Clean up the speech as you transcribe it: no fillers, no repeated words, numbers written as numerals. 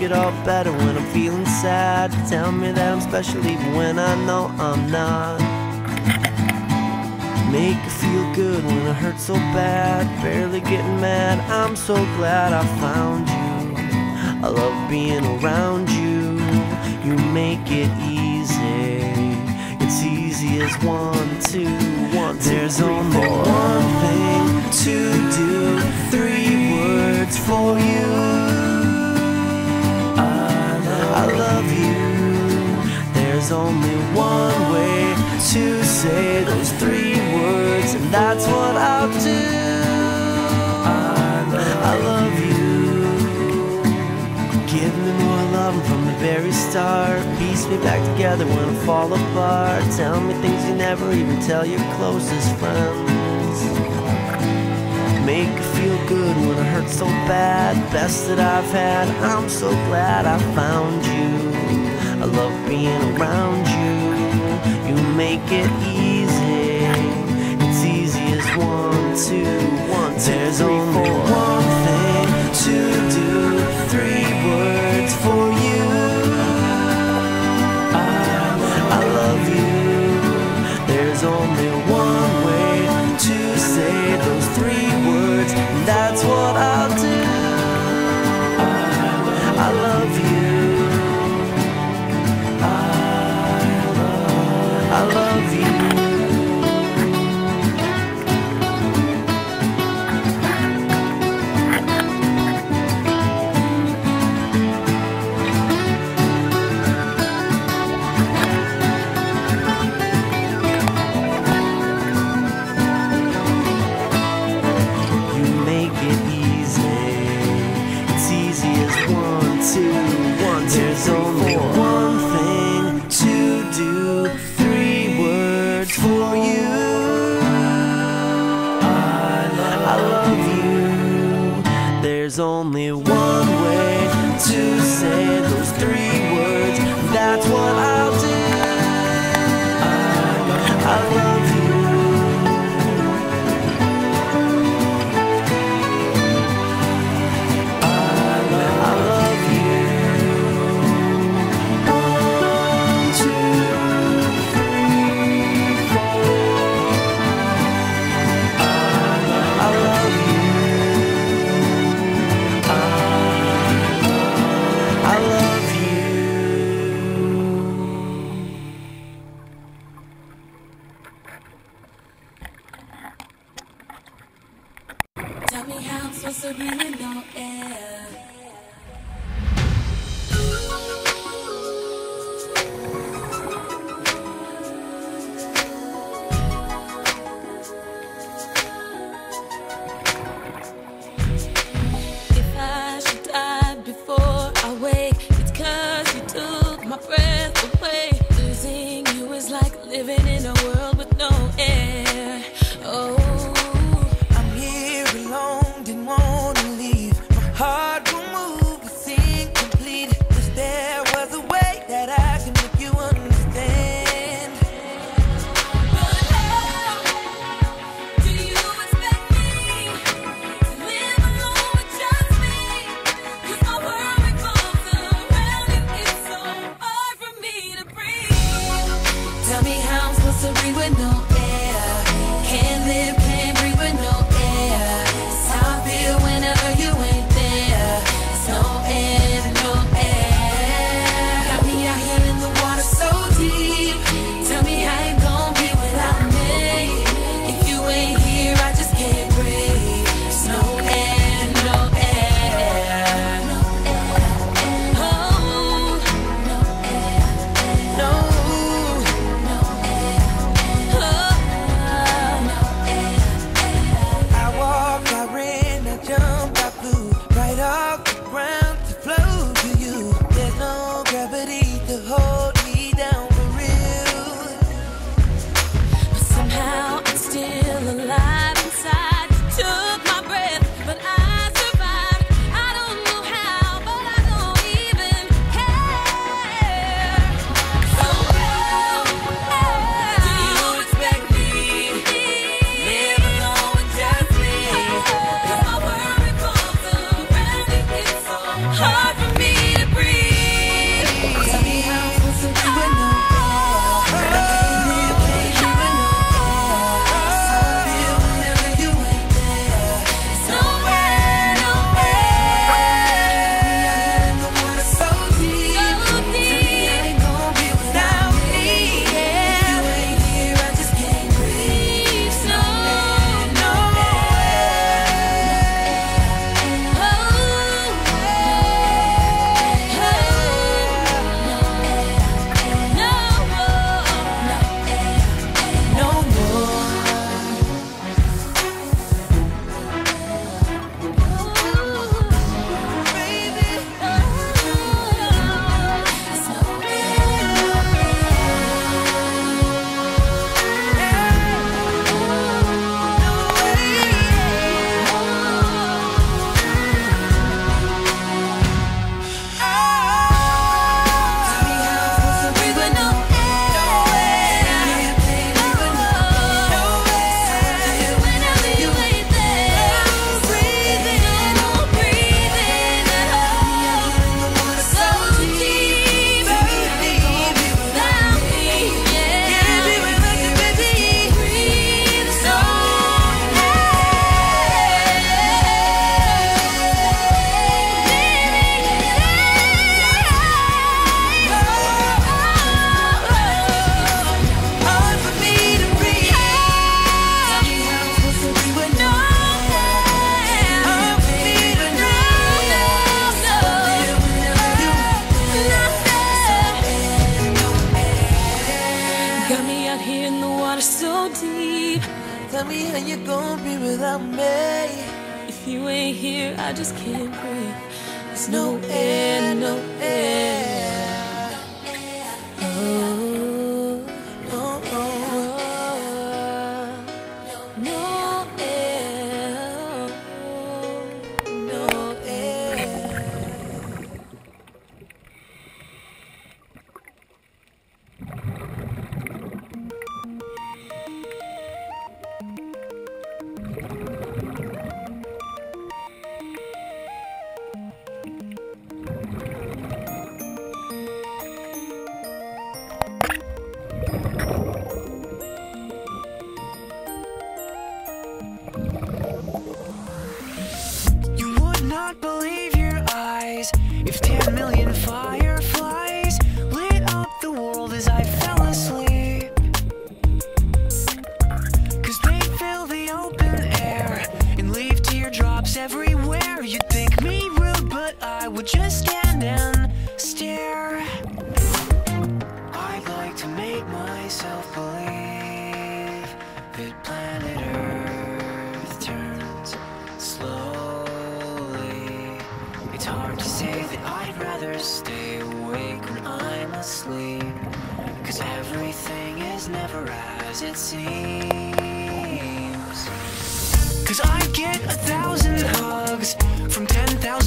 it all better when I'm feeling sad. Tell me that I'm special even when I know I'm not. Make it feel good when it hurts so bad. Barely getting mad, I'm so glad I found you. I love being around you. You make it easy. It's easy as 1, 2, 1, 2, There's 3, only 4. One thing to do, 3 words for you. I love you. There's only one way to say those 3 words, and that's what I'll do. I love you. Give me more love from the very start. Piece me back together when I fall apart. Tell me things you never even tell your closest friends. Make it feel good when it hurts so bad. Best that I've had, I'm so glad I found you. I love being around you. You make it easy. It's easy as 1, 2, 1, 2, There's 3, only 4. One thing to do, 3 words for you. I love you. There's only one way to say those 3 words, and that's what I'll do. I love you. I love you. You make it easy. It's easy as 1, 2, 1, 2, There's 3, only 4. One thing to do, 3 words for you. I love you. There's only one way to say those 3 words. That's what I'll do. I love you. I love you. 1, 2, 3, 4. I love you. I love you. Tell me how I'm supposed to breathe with no air. If I should die before I wake, it's 'cause you took my breath away. Losing you is like living in a world with no air. Oh, I'm here alone, didn't wanna leave. My heart will move, it's incomplete. Wish there was a way that I can make you understand. But how do you expect me to live alone with just me? 'Cause my world revolves around you, it's so hard for me to breathe. Tell me how I'm supposed to breathe with no air. Can't live, can't breathe with no air. It's how I feel whenever you ain't there. It's no air, no air. Got me out here in the water so deep. Tell me how you gon' be without me. If you ain't here, I just can't breathe. It's no air, no air. Oh, no air, no. Oh. out here in the water so deep. Tell me how you gonna be without me. If you ain't here, I just can't breathe. There's no air, no air. Oh, oh, oh. No air, no air. Not believe your eyes if 10 million fireflies lit up the world as I fell asleep. 'Cause they fill the open air and leave teardrops everywhere. You'd think me rude, but I would just stand and stare. I'd like to make myself believe that planet Earth turns slow. It's hard to say that I'd rather stay awake when I'm asleep, 'cause everything is never as it seems. 'Cause I get 1,000 hugs from 10,000